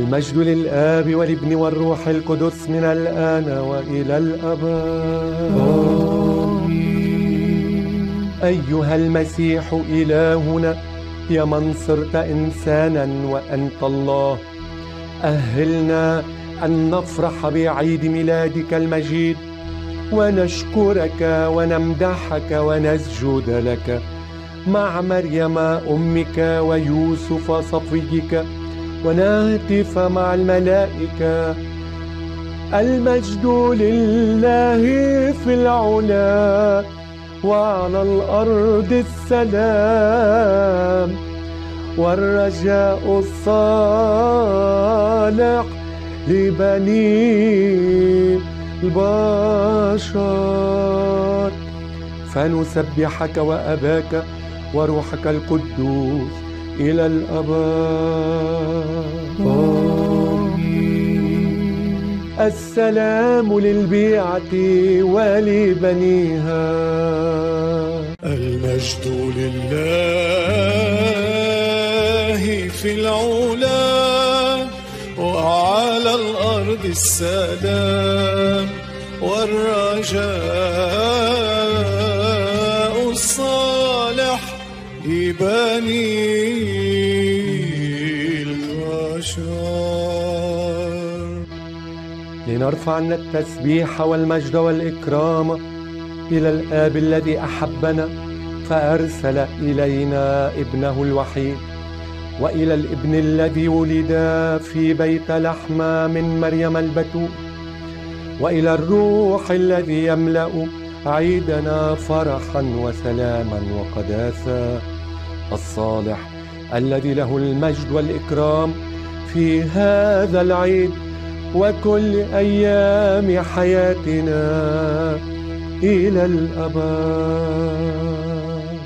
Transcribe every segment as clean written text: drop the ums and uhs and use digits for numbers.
المجد للآب والابن والروح القدس من الآن وإلى الأبد. أيها المسيح إلهنا، يا من صرت إنسانا وأنت الله، أهلنا أن نفرح بعيد ميلادك المجيد ونشكرك ونمدحك ونسجد لك مع مريم أمك ويوسف صفيك، ونهتف مع الملائكة: المجد لله في العلا وعلى الأرض السلام، والرجاء الصالح لبني البشر. فنسبحك وأباك وروحك القدوس إلى الأبد. السلام للبيعة ولبنيها. المجد لله في العلا وعلى الأرض السلام، والرجاء الصالح لبني البشر. لنرفع عنا التسبيح والمجد والإكرام إلى الآب الذي أحبنا فأرسل إلينا ابنه الوحيد، وإلى الابن الذي ولد في بيت لحم من مريم البتول، وإلى الروح الذي يملأ عيدنا فرحا وسلاما وقداسة، الصالح الذي له المجد والإكرام في هذا العيد وكل أيام حياتنا إلى الأبد.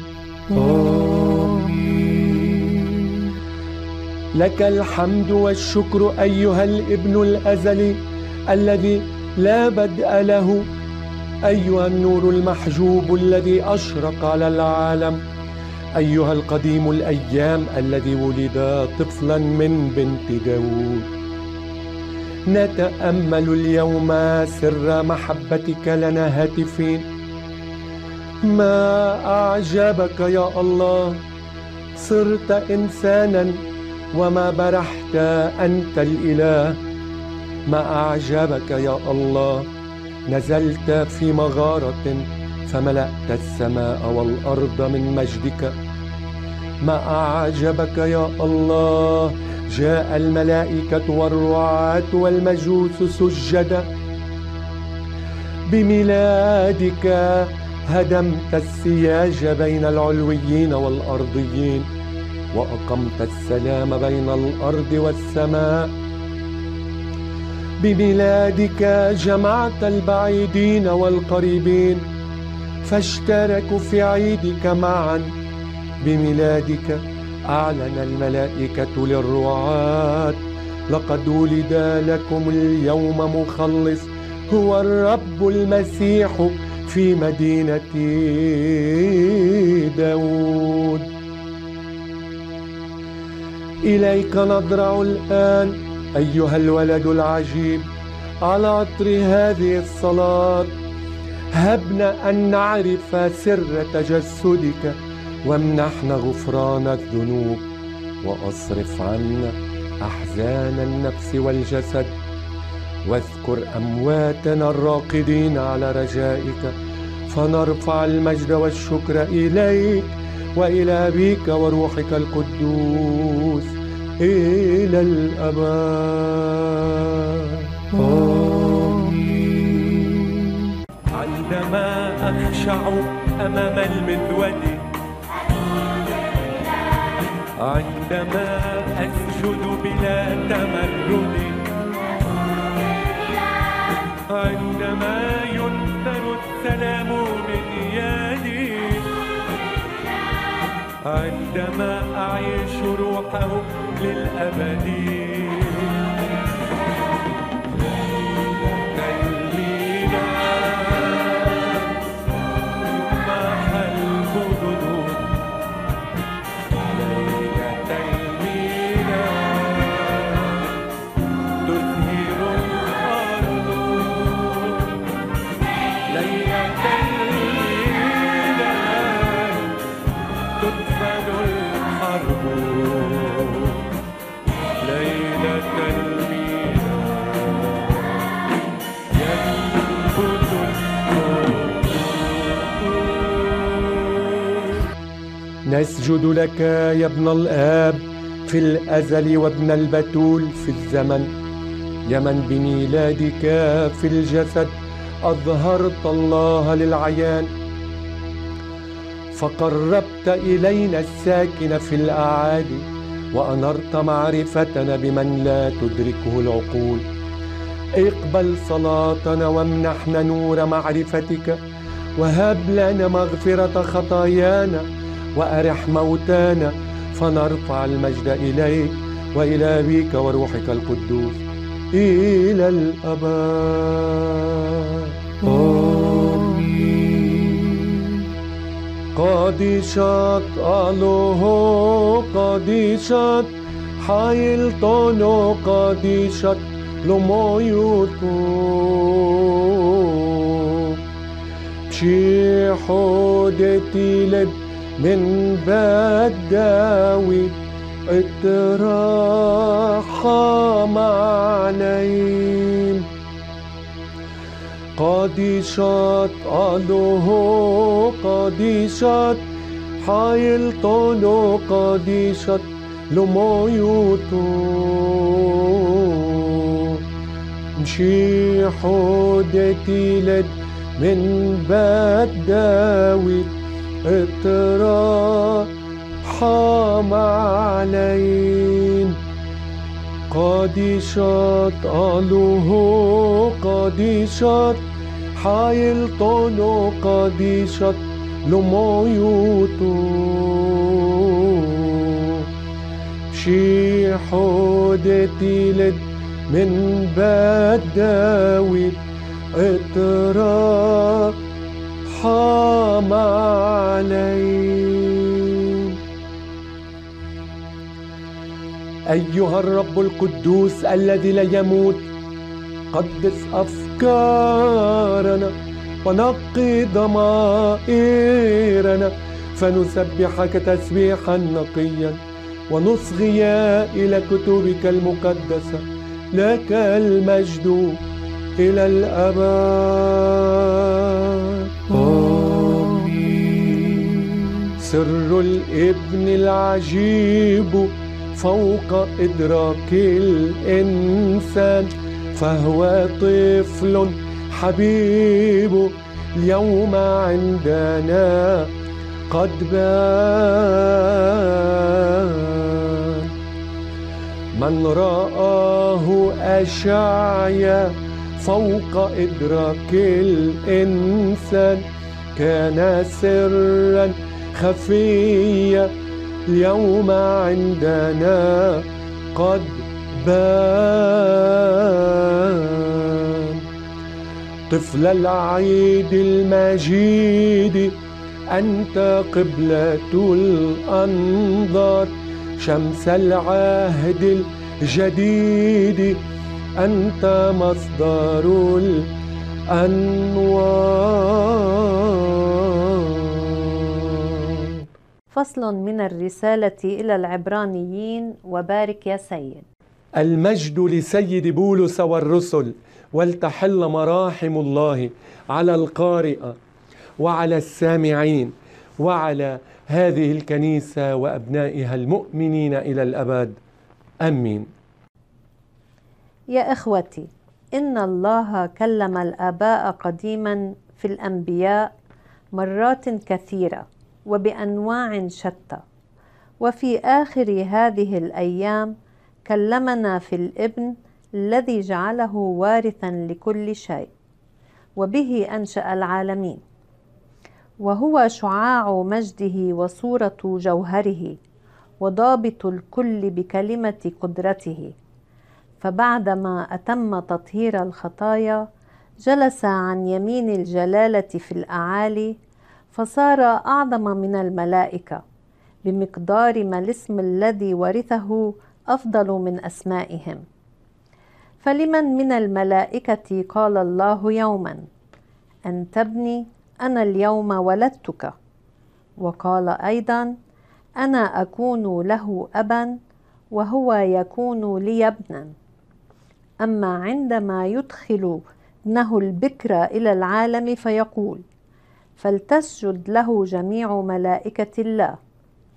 آمين. لك الحمد والشكر أيها الابن الأزلي الذي لا بدء له، أيها النور المحجوب الذي أشرق على العالم، أيها القديم الأيام الذي ولد طفلا من بنت داود. نتأمل اليوم سر محبتك لنا هاتفين. ما أعجبك يا الله، صرت إنسانا وما برحت أنت الإله. ما أعجبك يا الله، نزلت في مغارة فملأت السماء والأرض من مجدك. ما أعجبك يا الله، جاء الملائكة والرعاة والمجوس سجدا. بميلادك هدمت السياج بين العلويين والأرضيين، وأقمت السلام بين الأرض والسماء. بميلادك جمعت البعيدين والقريبين فاشتركوا في عيدك معا. بميلادك أعلن الملائكة للرعاة: لقد ولد لكم اليوم مخلص، هو الرب المسيح في مدينة داود. إليك نضرع الآن أيها الولد العجيب على عطر هذه الصلاة. هبنا أن نعرف سر تجسدك، وامنحنا غفران الذنوب، وأصرف عنا أحزان النفس والجسد، واذكر أمواتنا الراقدين على رجائك، فنرفع المجد والشكر إليك وإلى أبيك وروحك القدوس إلى الأبد. آمين. عندما أخشع أمام المذود، عندما أسجد بلا تمرد، عندما ينثر السلام من يدي، عندما أعيش روحه للأبد. نسجد لك يا ابن الآب في الأزل وابن البتول في الزمن، يا من بميلادك في الجسد أظهرت الله للعيان، فقربت إلينا الساكن في الأعالي وأنرت معرفتنا بمن لا تدركه العقول. اقبل صلاتنا وامنحنا نور معرفتك، وهب لنا مغفرة خطايانا، وأرح موتانا، فنرفع المجد إليك وإلى أبيك وروحك القدوس إلى الأبد. آمين. قديشات ألوه قديشات حايلتونو قديشات لمويوتو بشي حودتي لد من بداوي اترحم عليهم. قديشات ألوه قديشات حايلتونو قديشات لمويوتو مشي حودتي لد من بداوي اترحم عليهم. قديشات ألوه قديشات حايلتونو قديشات لمويوتو بشي حودتي لد من بداوي اترحم عليهم. أيها الرب القدوس الذي لا يموت، قدس أفكارنا ونقي ضمائرنا فنسبحك تسبيحا نقيا ونصغي إلى كتبك المقدسة. لك المجد إلى الأبد. آمين. سر الابن العجيب فوق إدراك الإنسان، فهو طفل حبيب اليوم عندنا قد بان. من رآه أشعيا فوق إدراك الإنسان، كان سرا خفيا اليوم عندنا قد بان. طفل العيد المجيد أنت قبلة الأنظار، شمس العهد الجديد أنت مصدر الأنوار. فصل من الرسالة إلى العبرانيين. وبارك يا سيد. المجد لسيد بولس والرسل، ولتحل مراحم الله على القارئ وعلى السامعين وعلى هذه الكنيسة وأبنائها المؤمنين إلى الأبد. آمين. يا إخوتي، إن الله كلم الآباء قديما في الأنبياء مرات كثيرة وبأنواع شتى، وفي آخر هذه الأيام كلمنا في الابن الذي جعله وارثا لكل شيء، وبه أنشأ العالمين، وهو شعاع مجده وصورة جوهره وضابط الكل بكلمة قدرته. فبعدما أتم تطهير الخطايا جلس عن يمين الجلالة في الأعالي، فصار أعظم من الملائكة بمقدار ما الاسم الذي ورثه أفضل من أسمائهم. فلمن من الملائكة قال الله يوما: أنت ابني أنا اليوم ولدتك، وقال أيضا: أنا أكون له أبا وهو يكون لي ابنا. أما عندما يدخل ابنه البكر إلى العالم فيقول: فلتسجد له جميع ملائكة الله.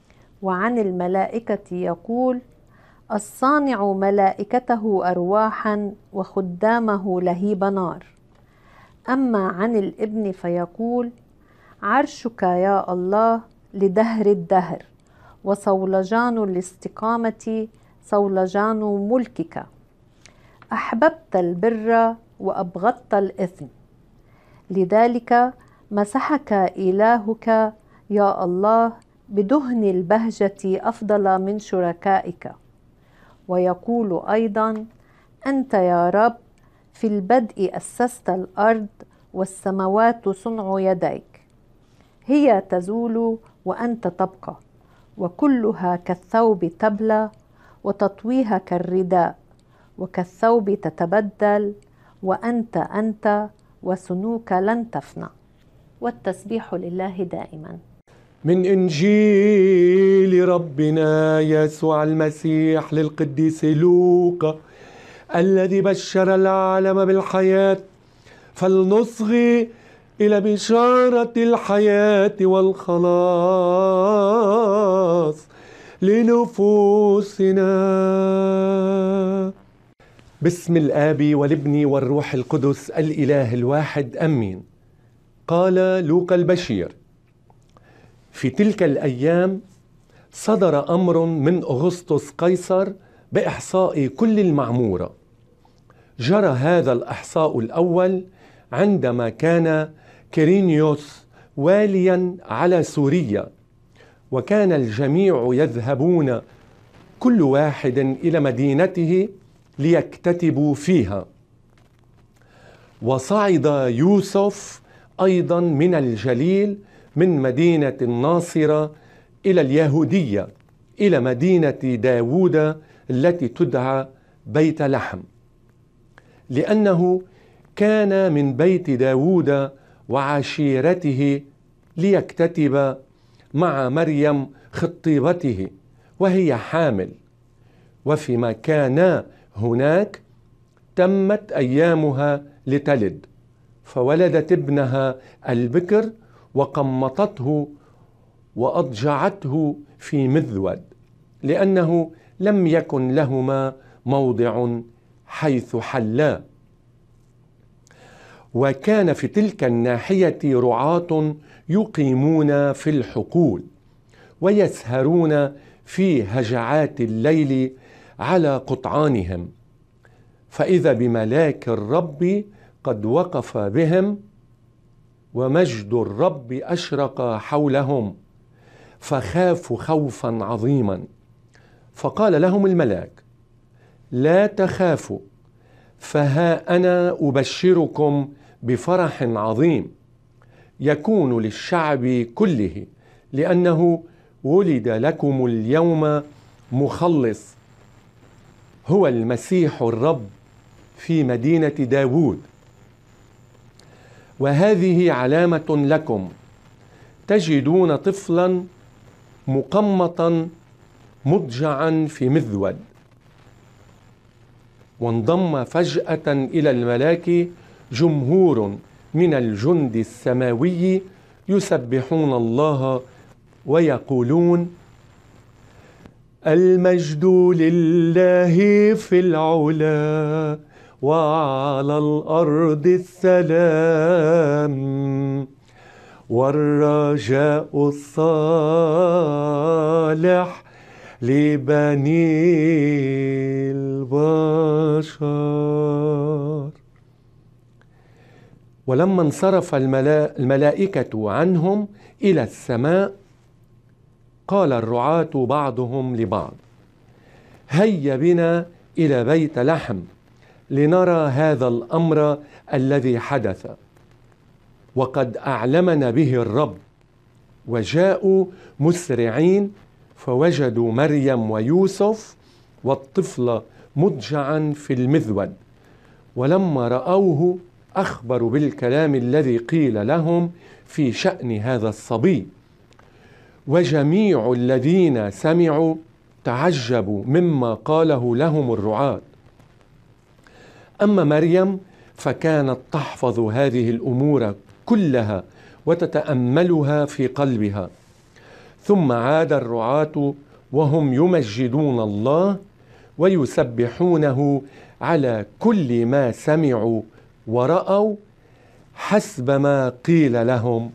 وعن الملائكة يقول: الصانع ملائكته أرواحا وخدامه لهيب نار. أما عن الابن فيقول: عرشك يا الله لدهر الدهر، وصولجان الاستقامة صولجان ملكك. أحببت البر وأبغضت الإثم، لذلك مسحك إلهك يا الله بدهن البهجة أفضل من شركائك. ويقول أيضا: أنت يا رب في البدء أسست الأرض، والسماوات صنع يديك. هي تزول وأنت تبقى، وكلها كالثوب تبلى، وتطويها كالرداء، وكالثوب تتبدل، وأنت وسنوك لن تفنى. والتسبيح لله دائما. من إنجيل ربنا يسوع المسيح للقديس لوقا الذي بشر العالم بالحياة، فلنصغي إلى بشارة الحياة والخلاص لنفوسنا. باسم الآب والابن والروح القدس الإله الواحد أمين. قال لوقا البشير: في تلك الأيام صدر أمر من أغسطس قيصر بإحصاء كل المعمورة. جرى هذا الإحصاء الأول عندما كان كيرينيوس واليا على سوريا، وكان الجميع يذهبون كل واحد إلى مدينته ليكتتبوا فيها. وصعد يوسف أيضا من الجليل من مدينة الناصرة إلى اليهودية، إلى مدينة داوود التي تدعى بيت لحم، لأنه كان من بيت داوود وعشيرته، ليكتتب مع مريم خطيبته وهي حامل. وفيما كانا هناك تمت أيامها لتلد، فولدت ابنها البكر وقمطته وأضجعته في مذود، لأنه لم يكن لهما موضع حيث حلا. وكان في تلك الناحية رعاة يقيمون في الحقول، ويسهرون في هجعات الليل على قطعانهم، فإذا بملاك الرب قد وقف بهم، ومجد الرب أشرق حولهم، فخافوا خوفا عظيما. فقال لهم الملاك: لا تخافوا، فها أنا أبشركم بفرح عظيم يكون للشعب كله، لأنه ولد لكم اليوم مخلص، هو المسيح الرب في مدينة داوود. وهذه علامة لكم: تجدون طفلا مقمطا مضجعا في مذود. وانضم فجأة إلى الملاك جمهور من الجند السماوي يسبحون الله ويقولون: المجد لله في العلا، وعلى الأرض السلام، والرجاء الصالح لبني البشر. ولما انصرف الملائكة عنهم إلى السماء، قال الرعاة بعضهم لبعض: هيا بنا إلى بيت لحم لنرى هذا الأمر الذي حدث، وقد أعلمنا به الرب. وجاءوا مسرعين، فوجدوا مريم ويوسف والطفل مضجعا في المذود. ولما رأوه أخبروا بالكلام الذي قيل لهم في شأن هذا الصبي. وجميع الذين سمعوا تعجبوا مما قاله لهم الرعاة. أما مريم فكانت تحفظ هذه الأمور كلها وتتأملها في قلبها. ثم عاد الرعاة وهم يمجدون الله ويسبحونه على كل ما سمعوا ورأوا حسب ما قيل لهم.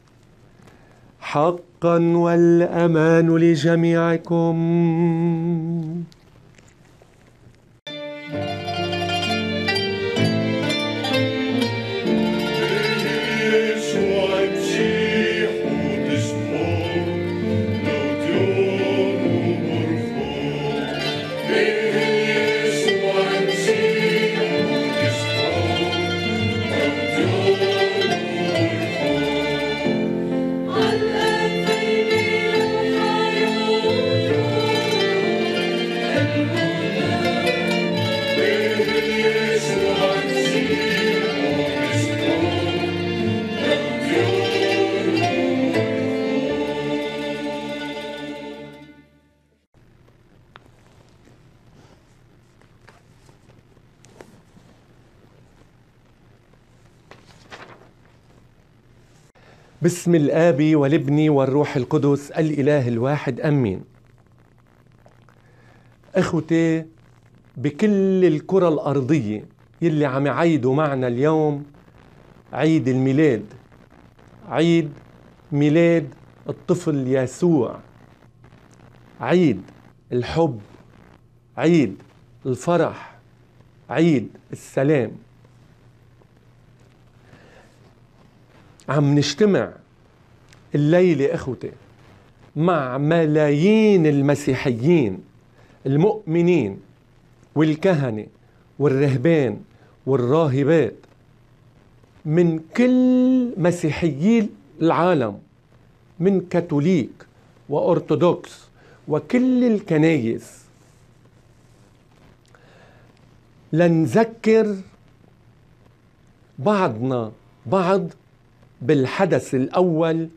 حقا والأمان لجميعكم. باسم الآب والابن والروح القدس الإله الواحد أمين. أخوتي بكل الكرة الأرضية يلي عم يعيدوا معنا اليوم عيد الميلاد، عيد ميلاد الطفل يسوع، عيد الحب، عيد الفرح، عيد السلام. عم نجتمع الليلة أخوتي مع ملايين المسيحيين المؤمنين والكهنة والرهبان والراهبات من كل مسيحيي العالم، من كاثوليك وأرثوذكس وكل الكنايس، لنذكر بعضنا بعض بالحدث الأول،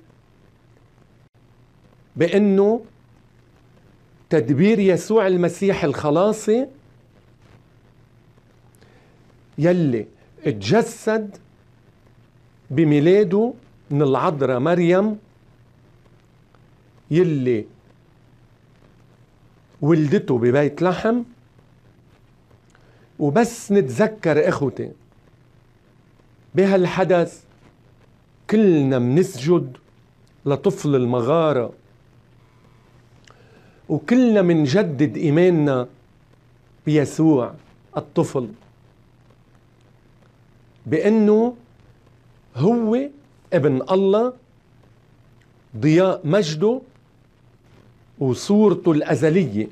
بأنه تدبير يسوع المسيح الخلاصي يلي اتجسد بميلاده من العذراء مريم، يلي ولدته ببيت لحم. وبس نتذكر اخوتي بهالحدث كلنا منسجد لطفل المغارة، وكلنا منجدد إيماننا بيسوع الطفل، بأنه هو ابن الله، ضياء مجده وصورته الأزلية،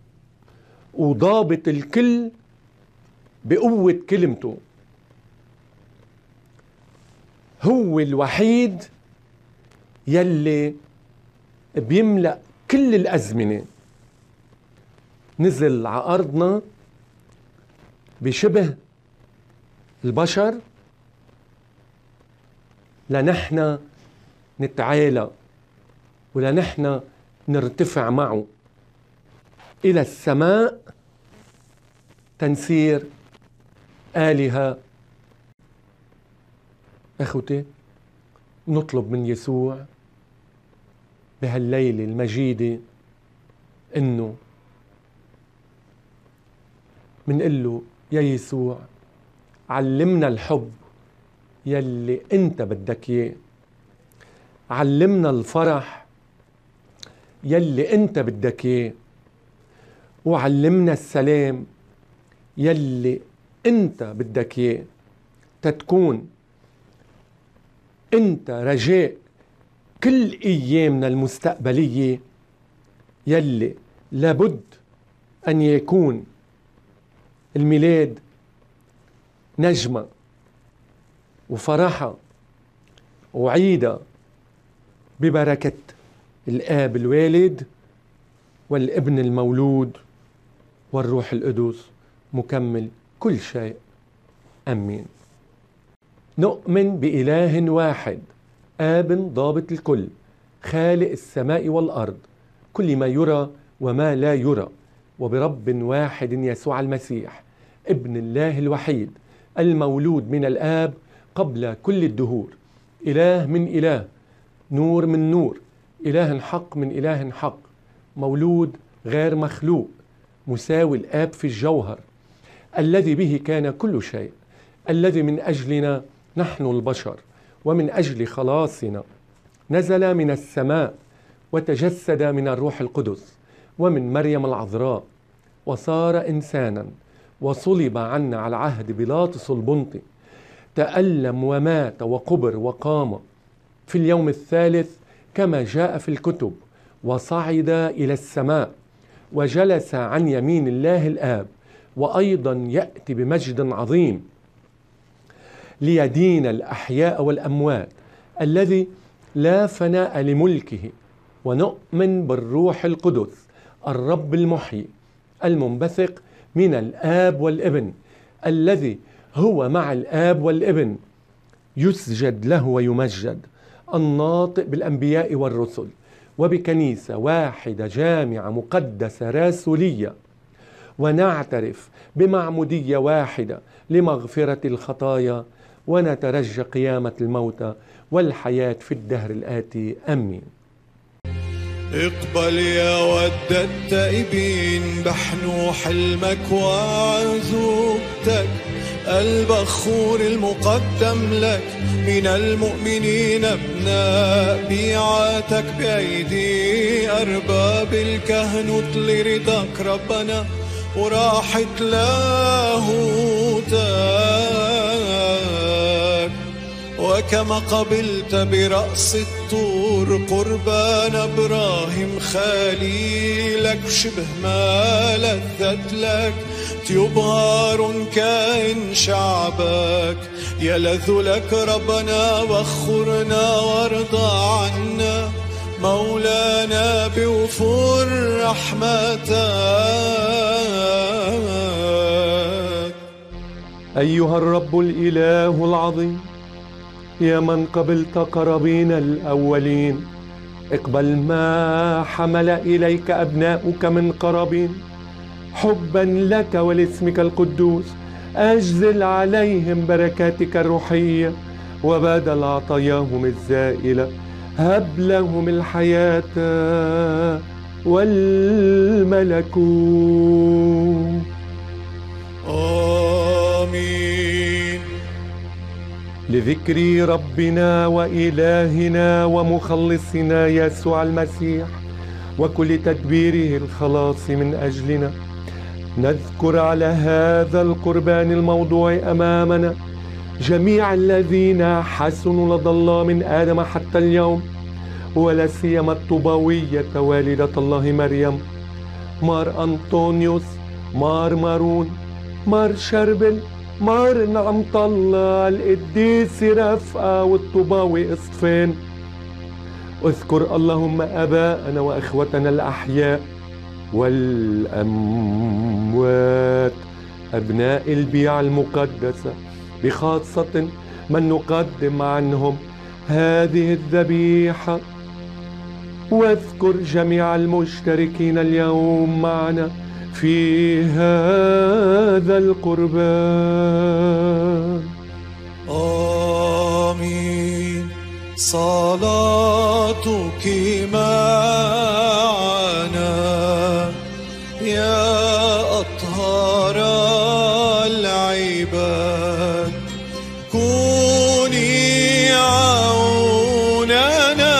وضابط الكل بقوة كلمته. هو الوحيد يلي بيملأ كل الأزمنة، نزل على أرضنا بشبه البشر لنحن نتعالى ولنحن نرتفع معه إلى السماء، تنسير آلهة. أخوتي نطلب من يسوع بهالليلة المجيدة إنه منقول له يا يسوع علمنا الحب يلي أنت بدك إياه، علمنا الفرح يلي أنت بدك إياه، وعلمنا السلام يلي أنت بدك إياه، تتكون أنت رجاء كل أيامنا المستقبلية يلي لابد أن يكون الميلاد نجمة وفرحة وعيدة ببركة الآب الوالد والابن المولود والروح القدس مكمل كل شيء. أمين. نؤمن بإله واحد آب ضابط الكل، خالق السماء والأرض، كل ما يرى وما لا يرى، وبرب واحد يسوع المسيح ابن الله الوحيد المولود من الآب قبل كل الدهور، إله من إله، نور من نور، إله حق من إله حق، مولود غير مخلوق، مساوي الآب في الجوهر، الذي به كان كل شيء، الذي من أجلنا نحن البشر ومن أجل خلاصنا نزل من السماء وتجسد من الروح القدس ومن مريم العذراء، وصار إنسانا وصلب عنا على عهد بيلاطس البنطي، تألم ومات وقبر وقام في اليوم الثالث كما جاء في الكتب، وصعد إلى السماء وجلس عن يمين الله الآب، وأيضا يأتي بمجد عظيم ليدين الأحياء والأموات، الذي لا فناء لملكه. ونؤمن بالروح القدس الرب المحيي المنبثق من الآب والابن، الذي هو مع الآب والابن يسجد له ويمجد، الناطق بالأنبياء والرسل، وبكنيسة واحدة جامعة مقدسة رسولية، ونعترف بمعمودية واحدة لمغفرة الخطايا، ونترجى قيامة الموتى والحياة في الدهر الآتي. آمين. اقبل يا ود التائبين بحنو حلمك وعزوبتك، البخور المقدم لك من المؤمنين ابناء بيعاتك بأيدي أرباب الكهنوت لرضاك ربنا وراحة لاهوتك، وكما قبلت برأس الطور قربان إبراهيم خليلك شبه ما لذت لك طيب هارون كائن شعبك، يلذ لك ربنا بخرنا وارضى عنا مولانا بوفور رحمتك. أيها الرب الإله العظيم، يا من قبلت قرابين الأولين، اقبل ما حمل إليك أبناؤك من قرابين حبا لك ولاسمك القدوس، أجزل عليهم بركاتك الروحية، وبدل عطاياهم الزائلة هب لهم الحياة والملكوت. آمين. لذكر ربنا وإلهنا ومخلصنا يسوع المسيح وكل تدبيره الخلاص من أجلنا، نذكر على هذا القربان الموضوع أمامنا جميع الذين حسنوا لدى الله من آدم حتى اليوم، ولا سيما الطوباوية والدة الله مريم، مار أنطونيوس، مار مارون، مار شربل، مار نعمت الله، القديس رفقة، والطوباوي إصفين. اذكر اللهم آباءنا وإخوتنا الأحياء والأموات، أبناء البيعة المقدسة، بخاصة من نقدم عنهم هذه الذبيحة، واذكر جميع المشتركين اليوم معنا في هذا القربان. آمين. صلاتك معنا يا أطهار العباد، كوني عوننا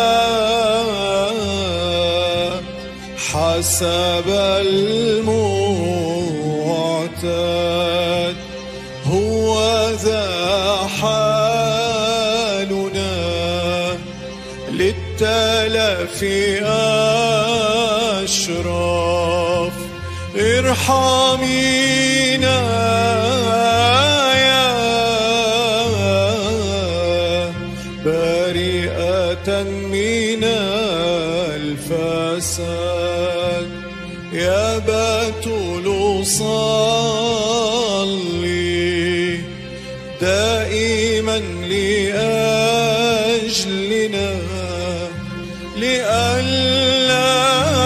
حسب المعتاد، هو ذا حالنا للتلافي أشراف، ارحمينا يا بريئة من الفساد، يا بتول صلي دائما لأجلنا لئلا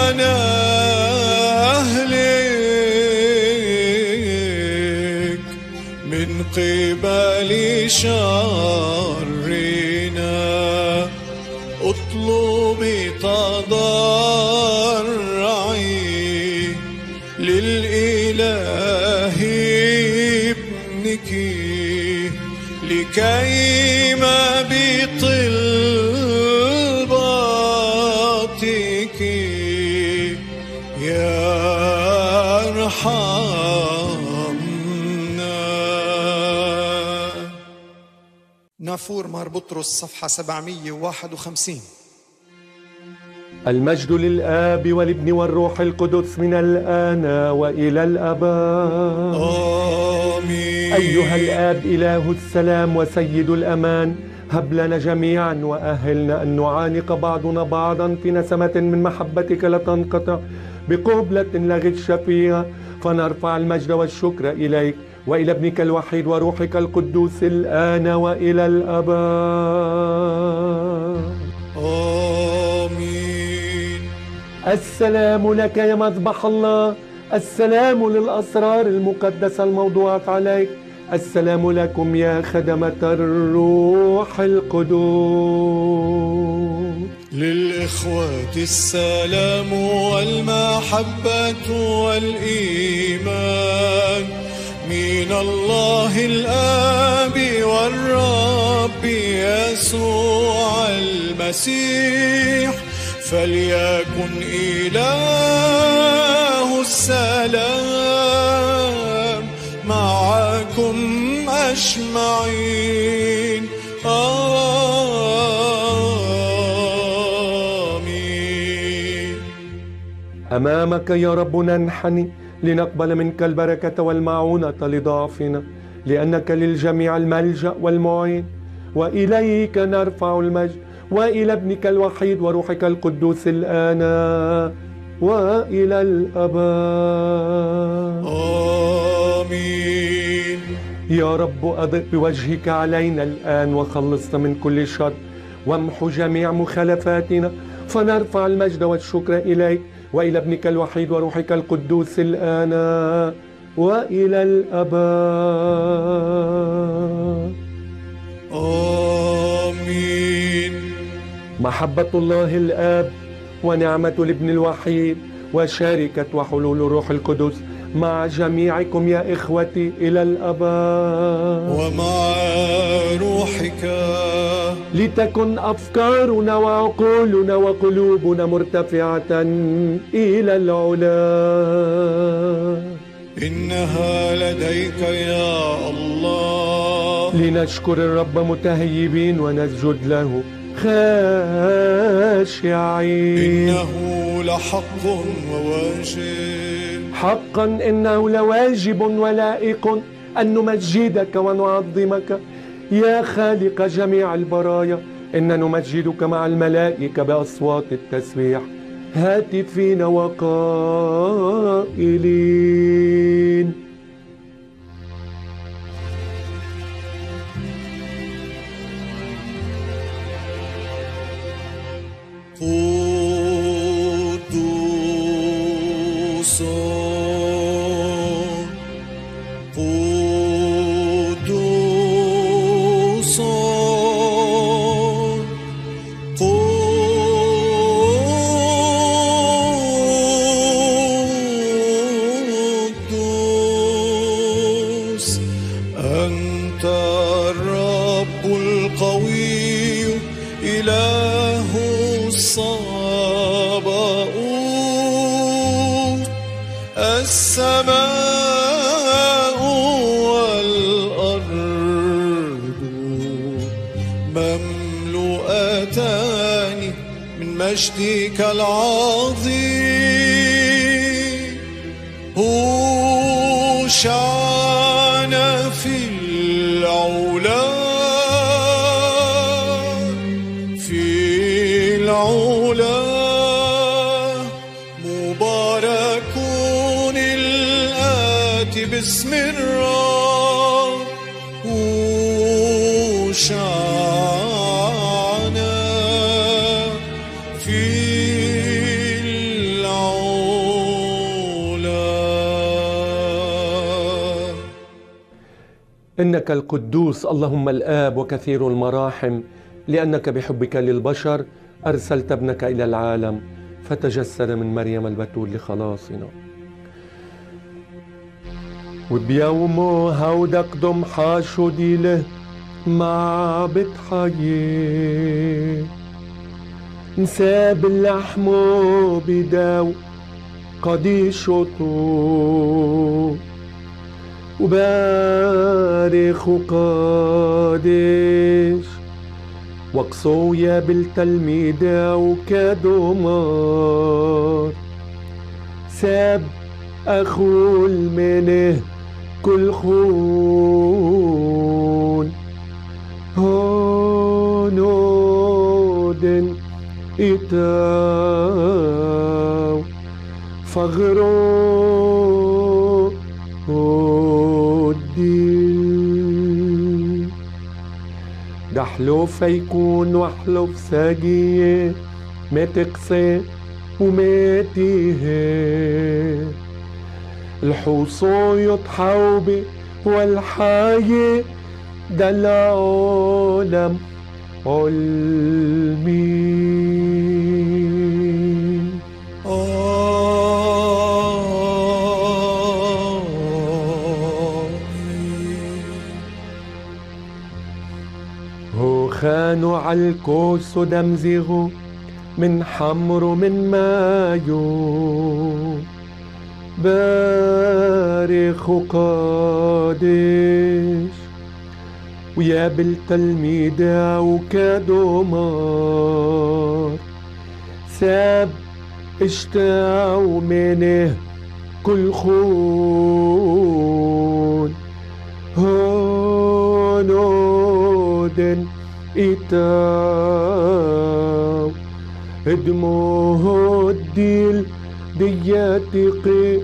نهلك من قبل شرنا. اطلب بتضرعي للإله ابنك لكي ما بطلباتك يرحمنا. نافور مار بطرس صفحة 751. المجد للآب والابن والروح القدس من الآن وإلى الأبد. آمين. أيها الآب إله السلام وسيد الأمان، هب لنا جميعا وأهلنا أن نعانق بعضنا بعضا في نسمة من محبتك لا تنقطع بقبلة لا غش فيها، فنرفع المجد والشكر إليك وإلى ابنك الوحيد وروحك القدوس الآن وإلى الأبد. آمين. السلام لك يا مذبح الله، السلام للأسرار المقدسة الموضوعة عليك، السلام لكم يا خدمة الروح القدوس. للإخوة السلام والمحبة والإيمان من الله الآب والرب يسوع المسيح، فليكن إله السلام معكم أجمعين. آمين. أمامك يا رب ننحني لنقبل منك البركة والمعونة لضعفنا، لأنك للجميع الملجأ والمعين، وإليك نرفع المجد وإلى ابنك الوحيد وروحك القدوس الآن وإلى الأبد. آمين. يا رب أضئ بوجهك علينا الآن وخلصنا من كل شر، وامحو جميع مخالفاتنا، فنرفع المجد والشكر إليك وإلى ابنك الوحيد وروحك القدوس الآن وإلى الأبد. آمين. محبة الله الآب ونعمة الابن الوحيد وشركة وحلول الروح القدس مع جميعكم يا إخوتي إلى الأبد. ومع روحك. لتكن أفكارنا وعقولنا وقلوبنا مرتفعة إلى العلا. إنها لديك يا الله. لنشكر الرب متهيبين ونسجد له خاشعين. إنه لحق وواجب. حقا إنه لواجب ولائق أن نمجدك ونعظمك يا خالق جميع البرايا. إن نمجدك مع الملائكة بأصوات التسبيح هاتفين وقائلين: قدوس قدوس قدوس أنت الرب القوي إله الصباؤوت. السماء والأرض مملوءتان من مجدك العظيم. هوشعنا في العلا في العلا. مبارك الآتي باسم الرب. هوشعنا في العلا. إنك القدوس اللهم الآب وكثير المراحم، لأنك بحبك للبشر أرسلت ابنك إلى العالم فتجسد من مريم البتول لخلاصنا. وبيومه هودك ضم حاشودي له معبد حي، نساب اللحم بداو قديش طول، وبارخ وقادش وقصويا بالتلميذة وكدمار، ساب أخو المنه كل خون، هونودن إتاو فغرو الدين، دحلو فيكون وحلو ساقية ما تقصي وما تيه، الحوصو يطحوبي والحاية ده العالم علمي. هو خانوا عالكوس ودمزغوا من حمر ومن مايو، بارخ وقادش ويا بالتلميذة وكدمار، ساب اشتاو منه كل خون، هونودن إتاو ادموه الديل دياتقي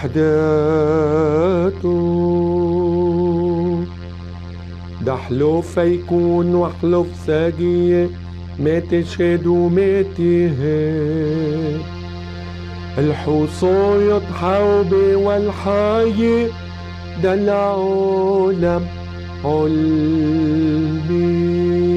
حداتو، دحلو فيكون وحلو ساقية ما تشهد وما تهاب، الحوصو يضحوبي والحاية ده العالم علمي.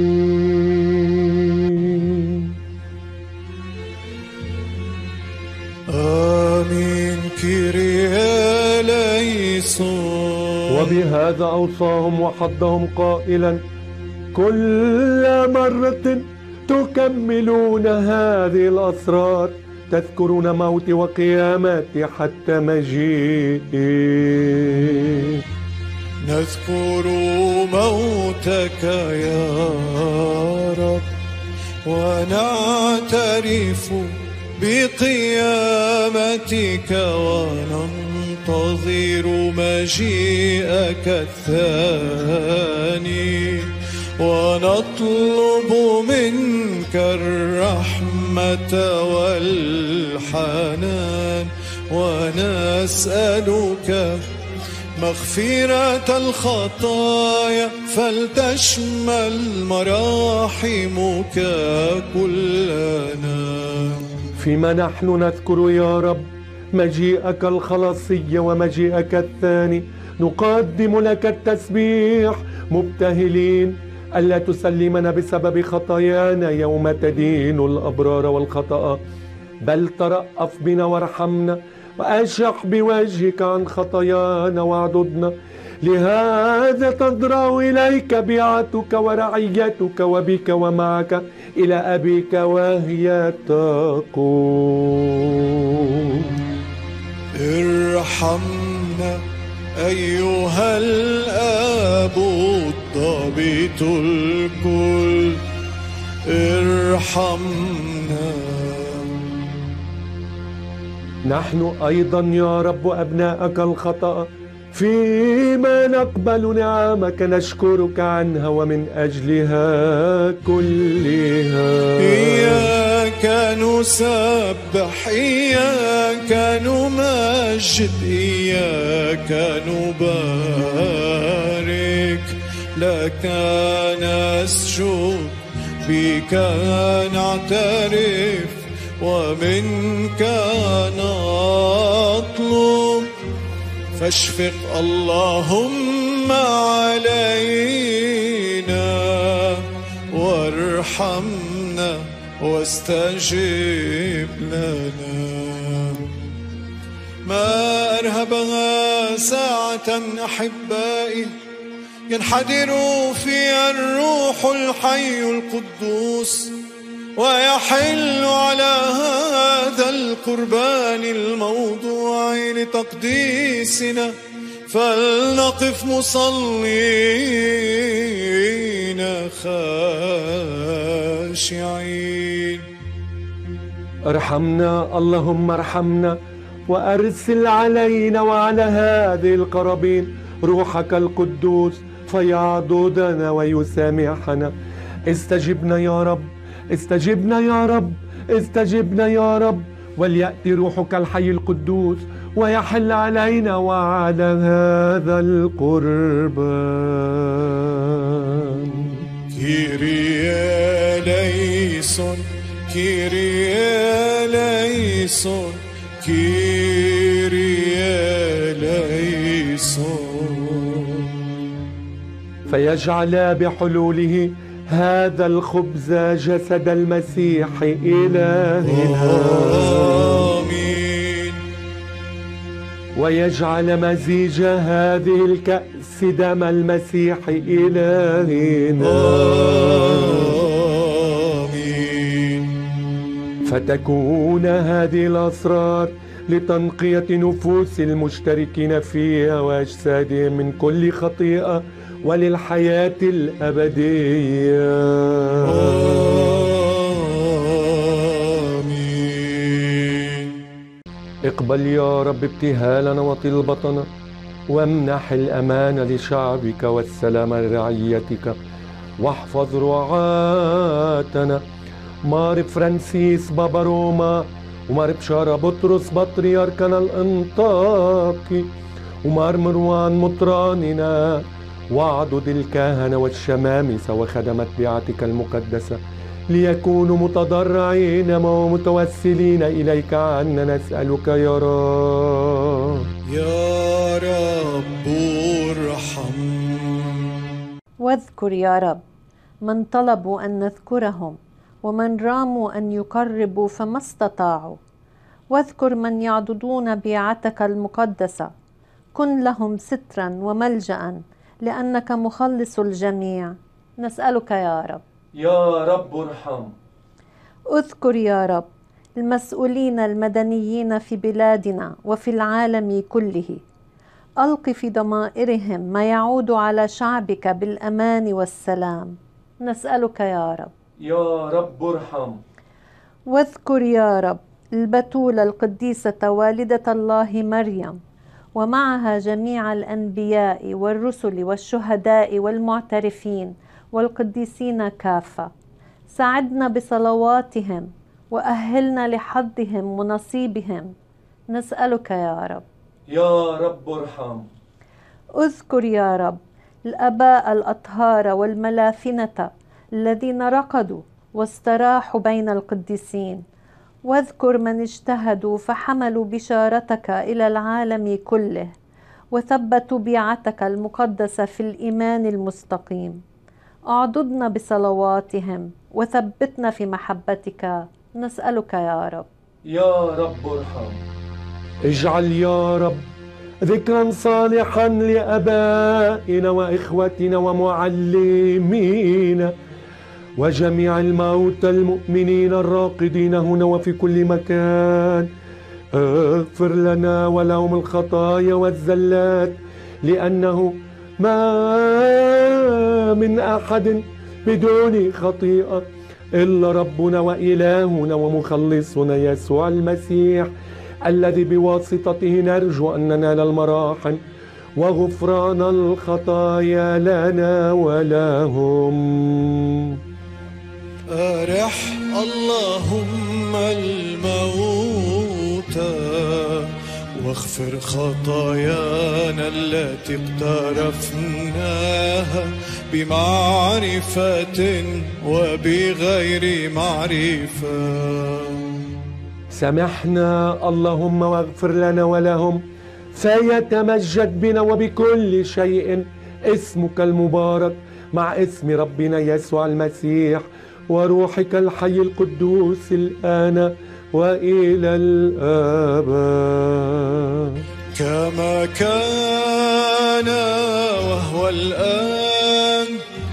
آمين كيريا ليسون. وبهذا أوصاهم وحضهم قائلا: كل مرة تكملون هذه الأسرار تذكرون موتي وقيامتي حتى مجيئي. نذكر موتك يا رب ونعترف بقيامتك وننتظر مجيئك الثاني، ونطلب منك الرحمة والحنان، ونسألك مغفرة الخطايا فلتشمل مراحمك كلنا. فيما نحن نذكر يا رب مجيئك الخلاصي ومجيئك الثاني، نقدم لك التسبيح مبتهلين ألا تسلمنا بسبب خطايانا يوم تدين الأبرار والخطأ، بل ترأف بنا وارحمنا وأشح بوجهك عن خطايانا واعضدنا. لهذا تضرع إليك بيعتك ورعيتك وبك ومعك إلى أبيك وهي تقول: ارحمنا أيها الآب الضابط الكل، ارحمنا. نحن أيضا يا رب أبناءك الخطأ فيما نقبل نعمك نشكرك عنها ومن أجلها كلها. إياك نسبح، إياك نمجد، إياك نبارك، لك نسجد، بك نعترف، ومنك نطلب. فاشفق اللهم علينا وارحمنا واستجب لنا. ما أرهبها ساعة أحبائي ينحدر فيها الروح الحي القدوس ويحل على هذا القربان الموضوع لتقديسنا، فلنقف مصلين خاشعين. ارحمنا اللهم ارحمنا، وأرسل علينا وعلى هذه القرابين روحك القدوس فيعضدنا ويسامحنا. استجبنا يا رب، استجبنا يا رب، استجبنا يا رب، وليأتي روحك الحي القدوس ويحل علينا وعلى هذا القربان. كيريا ليسون، كيريا ليسون، كيريا ليسون. فيجعل بحلوله هذا الخبز جسد المسيح إلهنا، آمين. ويجعل مزيج هذه الكأس دم المسيح إلهنا، آمين. فتكون هذه الأسرار لتنقية نفوس المشتركين فيها وأجسادهم من كل خطيئة وللحياة الأبدية. آمين. اقبل يا رب ابتهالنا وطلبتنا، وامنح الأمان لشعبك والسلام لرعيتك، واحفظ رعاتنا مار فرانسيس بابا روما، ومار بشارة بطرس بطريركنا الأنطاكي، ومار مروان مطراننا، واعضد الكهنة والشمامسة وخدمت بيعتك المقدسة، ليكونوا متضرعين ومتوسلين إليك عنا. نسألك يا رب. يا رب ارحم. واذكر يا رب من طلبوا أن نذكرهم، ومن راموا أن يقربوا فما استطاعوا. واذكر من يعضدون بيعتك المقدسة، كن لهم سترا وملجأ، لأنك مخلص الجميع. نسألك يا رب. يا رب ارحم. اذكر يا رب المسؤولين المدنيين في بلادنا وفي العالم كله، ألق في ضمائرهم ما يعود على شعبك بالأمان والسلام. نسألك يا رب. يا رب ارحم. واذكر يا رب البتولة القديسة والدة الله مريم، ومعها جميع الأنبياء والرسل والشهداء والمعترفين والقديسين كافة. ساعدنا بصلواتهم وأهلنا لحظهم ونصيبهم. نسألك يا رب. يا رب ارحم. اذكر يا رب الآباء الأطهار والملافنة الذين رقدوا واستراحوا بين القديسين، واذكر من اجتهدوا فحملوا بشارتك إلى العالم كله، وثبتوا بيعتك المقدسة في الإيمان المستقيم. اعضدنا بصلواتهم وثبتنا في محبتك. نسألك يا رب. يا رب ارحم. اجعل يا رب ذكرا صالحا لآبائنا وإخوتنا ومعلمينا وجميع الموتى المؤمنين الراقدين هنا وفي كل مكان. اغفر لنا ولهم الخطايا والزلات، لأنه ما من أحد بدون خطيئة إلا ربنا وإلهنا ومخلصنا يسوع المسيح، الذي بواسطته نرجو أن ننال المراحم وغفران الخطايا لنا ولهم. أرح اللهم الموتى واغفر خطايانا التي اقترفناها بمعرفة وبغير معرفة. سامحنا اللهم واغفر لنا ولهم، فيتمجد بنا وبكل شيء اسمك المبارك مع اسم ربنا يسوع المسيح، وروحك الحي القدوس الآن وإلى الآباد كما كان وهو الآن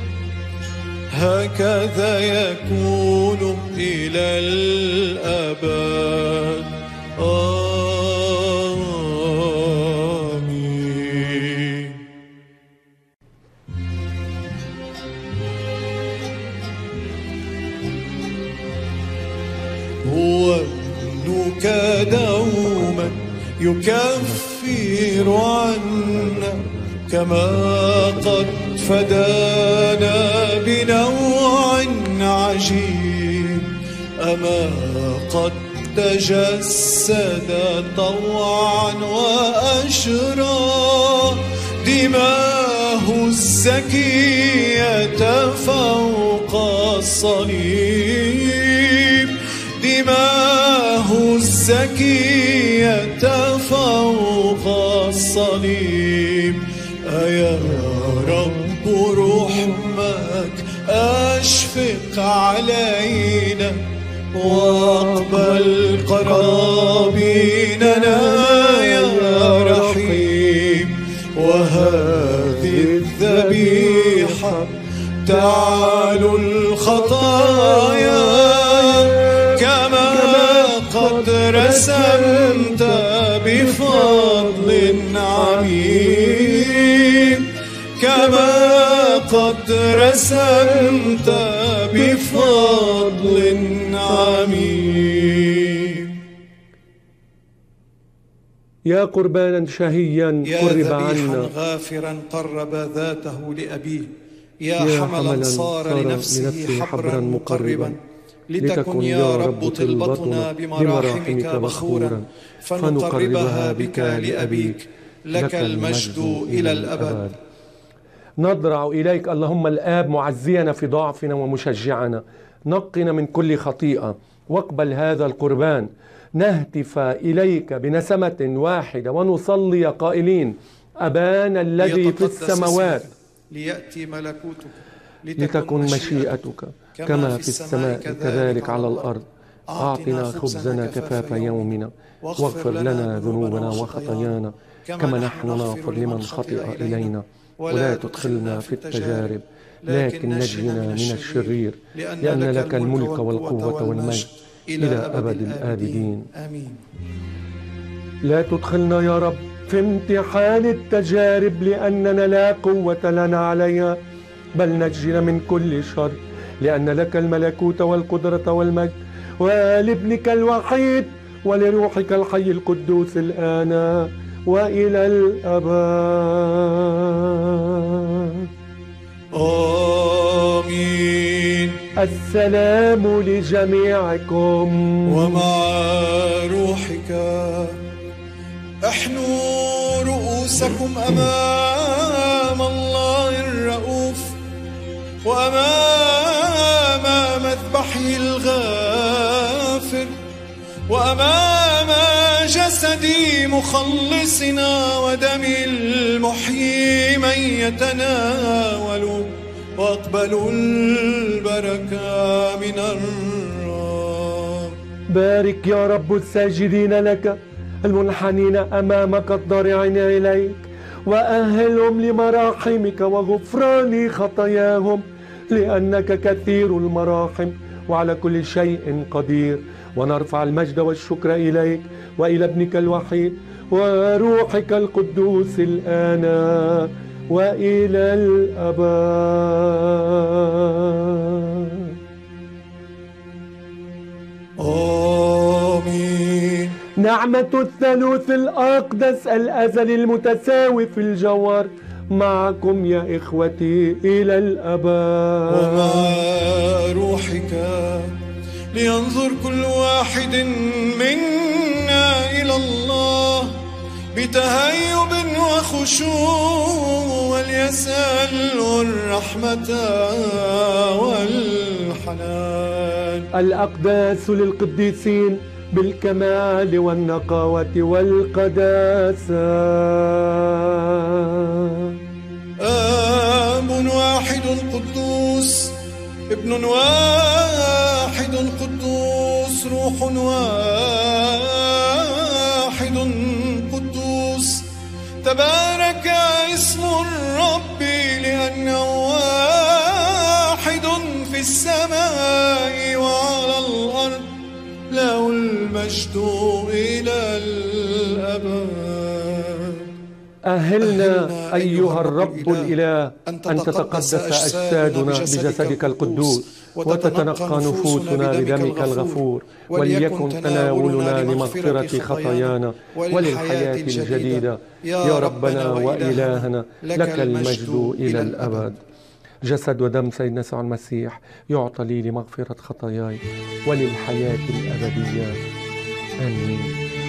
هكذا يكون إلى الآباد آمين. هو ابنك دوما يكفر عنا كما قد فدانا بنوع عجيب أما قد تجسد طوعا وأشرى دماه الزكية فوق الصليب دماه الزكية فوق الصليب أيا رب رحمك أشفق علينا واقبل قرابيننا يا رحيم وهذه الذبيحة تعلو الخطايا كما قد رسمت بفضل عميم كما قد رسمت بفضل عميم. يا قربانا شهيا قرب ذبيحا عنا غافرا قرب ذاته لأبيه يا حملا صار لنفسه حبرا مقربا لتكن يا رب طلبتنا بمراحمك بخورا فنقربها بك لأبيك لك المجد إلى الأبد. نضرع إليك اللهم الآب معزينا في ضعفنا ومشجعنا نقنا من كل خطيئة واقبل هذا القربان نهتف إليك بنسمة واحدة ونصلي قائلين أبانا الذي في السماوات ليأتي ملكوتك لتكن مشيئتك كما في السماء كذلك على الأرض أعطنا خبزنا كفاف يومنا واغفر لنا ذنوبنا وخطايانا كما نحن نغفر لمن خطئ إلينا ولا تدخلنا في التجارب لكن نجنا من الشرير لأن لك الملك والقوة والمجد إلى أبد الآبدين آمين. لا تدخلنا يا رب في امتحان التجارب لأننا لا قوة لنا عليها بل نجنا من كل شر لأن لك الملكوت والقدرة والمجد ولابنك الوحيد ولروحك الحي القدوس الآن وإلى الأبد آمين. السلام لجميعكم ومع روحك. احنوا رؤوسكم أمام الله الرؤوف وأمام مذبحه الغافر وأمام جسدي مخلصنا ودم المحيي من يتناول واقبلوا البركة من الرب. بارك يا رب الساجدين لك المنحنين أمامك الضارعين إليك وأهلهم لمراحمك وغفران خطاياهم لأنك كثير المراحم وعلى كل شيء قدير ونرفع المجد والشكر إليك وإلى ابنك الوحيد وروحك القدوس الآن وإلى الأبد. آمين. نعمة الثالوث الأقدس الأزلي المتساوي في الجوهر معكم يا إخوتي إلى الأبد. ومع روحك. لينظر كل واحد منا إلى الله بتهيب وخشوع وليسأل الرحمة والحنان. الأقداس للقديسين بالكمال والنقاوة والقداسة. آب واحد قدوس ابن واحد قدوس، روح واحد قدوس. تبارك اسم الرب لأنه واحد في السماء وعلى الأرض، له المجد إلى الأبد. أهلنا أيها الرب الإله أن تتقدس أجسادنا بجسدك القدوس، وتتنقى نفوسنا بدمك الغفور، وليكن تناولنا لمغفرة خطايانا وللحياة الجديدة. يا ربنا وإلهنا لك المجد إلى الأبد. جسد ودم سيدنا يسوع المسيح يعطى لي لمغفرة خطاياي وللحياة الأبدية. آمين.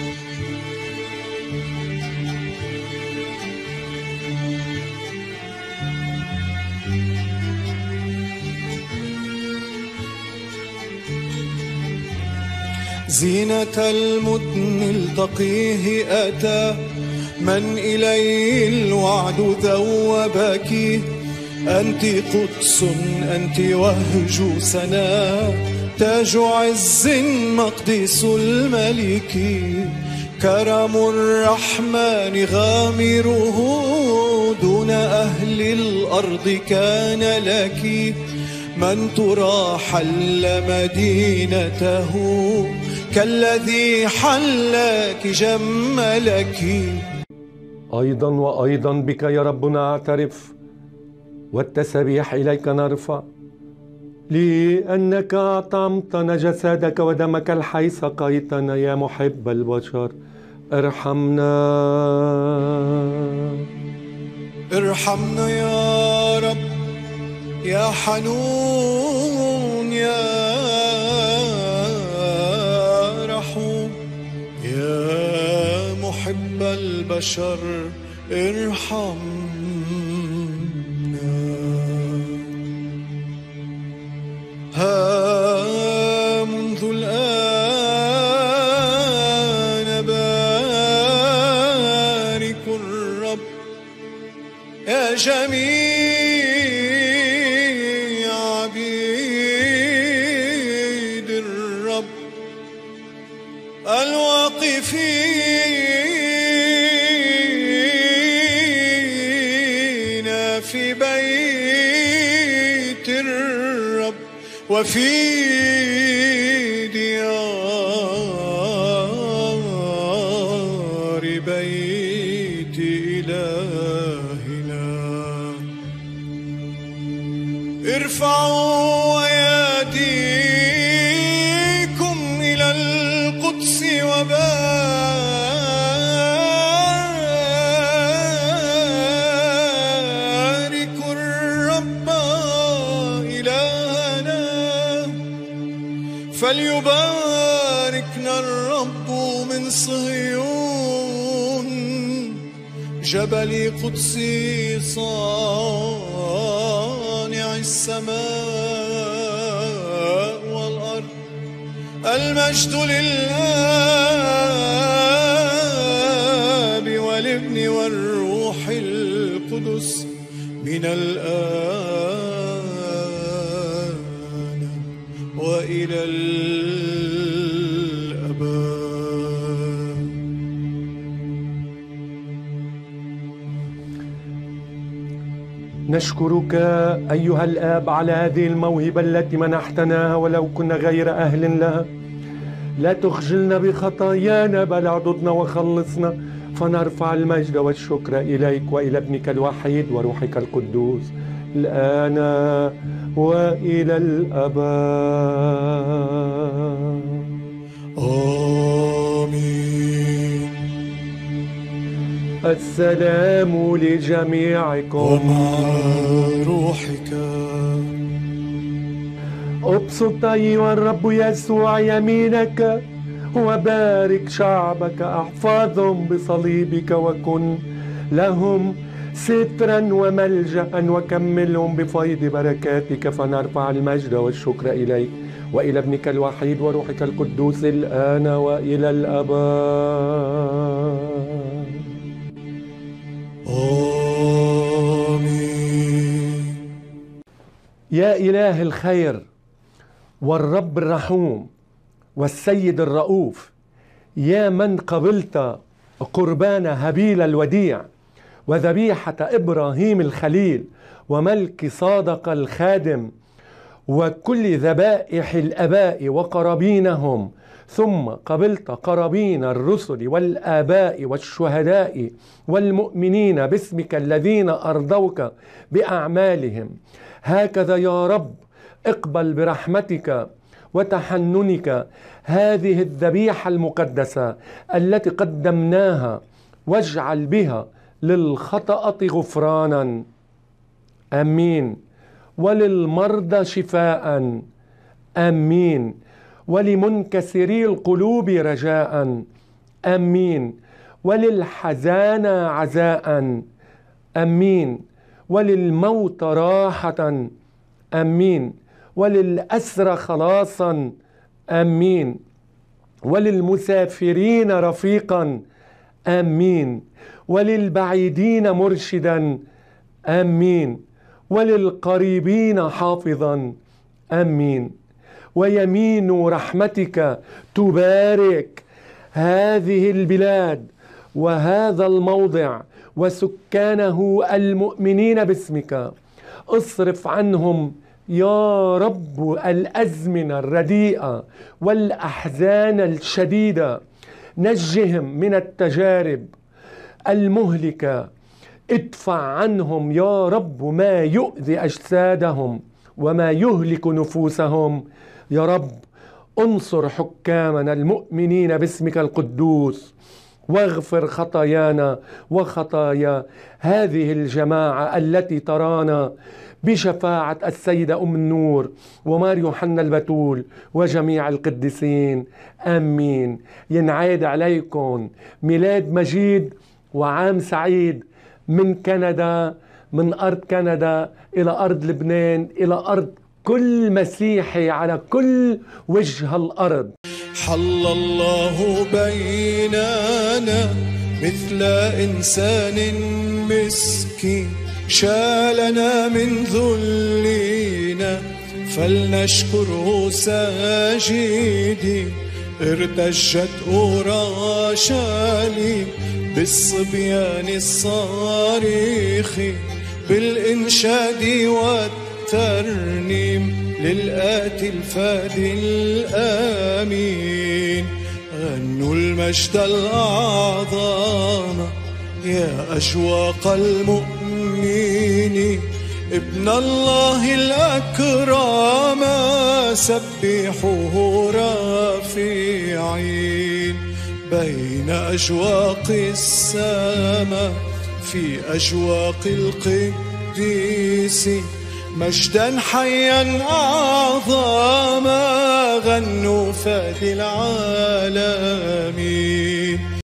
زينة المدن التقيه أتى، من إليه الوعد ذوبك. أنت قدس، أنت وهج سنا، تاج عز مقدس الملك. كرم الرحمن غامره، دون أهل الأرض كان لك. من ترى حل مدينته، كالذي حلك جملك. أيضا وأيضا بك يا رب نعترف، والتسبيح إليك نرفع، لأنك أطعمتنا جسدك ودمك الحي سقيتنا يا محب البشر. ارحمنا ارحمنا يا رب، يا حنون يا رحوم، يا محب البشر ارحمنا. ها منذ الآن بارك الرب يا جميع عبيد الرب الواقفين في بيت الرب وفي ديار بيت إلهنا. ارفعوا أيديكم إلى القدس وباركوا الرب إلهنا. فليباركنا الرب من صهيون، جبل قدسي صانع السماء والأرض. المجد للآب والابن والروح القدس، من الآن وإلى الأبد. نشكرك أيها الآب على هذه الموهبة التي منحتناها ولو كنا غير أهل لها. لا تخجلنا بخطايانا بل اعضدنا وخلصنا، فنرفع المجد والشكر إليك وإلى ابنك الوحيد وروحك القدوس الآن وإلى الأبد. آمين. السلام لجميعكم ومع روحك. ابسط أيها الرب يسوع يمينك وبارك شعبك، احفظهم بصليبك وكن لهم سترا وملجأ، وكملهم بفيض بركاتك. فنرفع المجد والشكر إليك وإلى ابنك الوحيد وروحك القدوس الآن وإلى الأبد. آمين. يا إله الخير والرب الرحوم والسيد الرؤوف، يا من قبلت قربان هابيل الوديع وذبيحة إبراهيم الخليل وملك صادق الخادم وكل ذبائح الآباء وقرابينهم، ثم قبلت قرابين الرسل والآباء والشهداء والمؤمنين باسمك الذين أرضوك بأعمالهم، هكذا يا رب اقبل برحمتك وتحننك هذه الذبيحة المقدسة التي قدمناها، واجعل بها للخطأ غفرانا، آمين، وللمرضى شفاء، آمين، ولمنكسري القلوب رجاء، آمين، وللحزان عزاء، آمين، وللموت راحة، آمين، وللأسرى خلاصا، آمين، وللمسافرين رفيقا، آمين، وللبعيدين مرشدا، آمين، وللقريبين حافظا، آمين. ويمين رحمتك تبارك هذه البلاد وهذا الموضع وسكانه المؤمنين باسمك. اصرف عنهم يا رب الأزمنة الرديئة والأحزان الشديدة، نجهم من التجارب المهلكة، ادفع عنهم يا رب ما يؤذي أجسادهم وما يهلك نفوسهم. يا رب انصر حكامنا المؤمنين باسمك القدوس، واغفر خطايانا وخطايا هذه الجماعة التي ترانا بشفاعة السيدة أم النور ومار يوحنا البتول وجميع القديسين، آمين. ينعاد عليكم ميلاد مجيد وعام سعيد من كندا، من أرض كندا إلى أرض لبنان، إلى أرض كل مسيحي على كل وجه الأرض. حل الله بيننا مثل إنسان مسكين، شالنا من ذلنا فلنشكره ساجدين. ارتجت أورشليم بالصبيان الصارخ، بالإنشاد والترنيم للآتي الفادي الآمين. غنوا المجد الأعظم يا أشواق المؤمنين، ابن الله الأكرم سبحوه رافعين. بين أشواق السماء في أشواق القديس، مجدا حيا أعظما غنوا فادي العالمين.